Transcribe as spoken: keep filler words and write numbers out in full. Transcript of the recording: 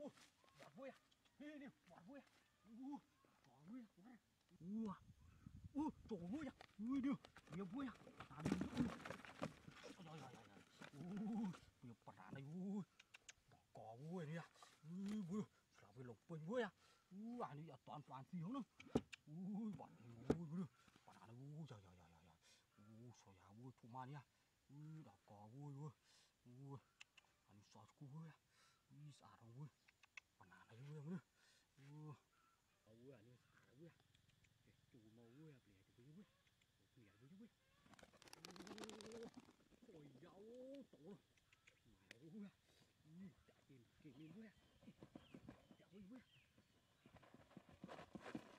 Ui, bọt vui à? Đi đi, bọt vui à? Ui, bọt vui à? Ui, ui, tổ vui à? Ui, đi, nhiều vui à? À đi, ui, ôi ôi ôi ôi, ui, nhiều bọt này, ui, cỏ vui này à? Ui, vui, là vui lục bình vui à? Ui, anh đi toàn toàn xíu nữa. Ui, bọt này, ui, vui, bọt này, ui, trời trời trời trời, ui, sao ya vui, thua mà nha? Ui, đỏ cỏ vui vui, ui, anh sao cô vui à? Ui, sao đâu vui? Mana lagi gue yang mana? Uh, gue ani gue. Eh, cuma gue beli aja gue gue. Beli aja gue gue. Ôi dao tổ. Gue. Ih, chạy tìm kìm gue. Chạy gue gue.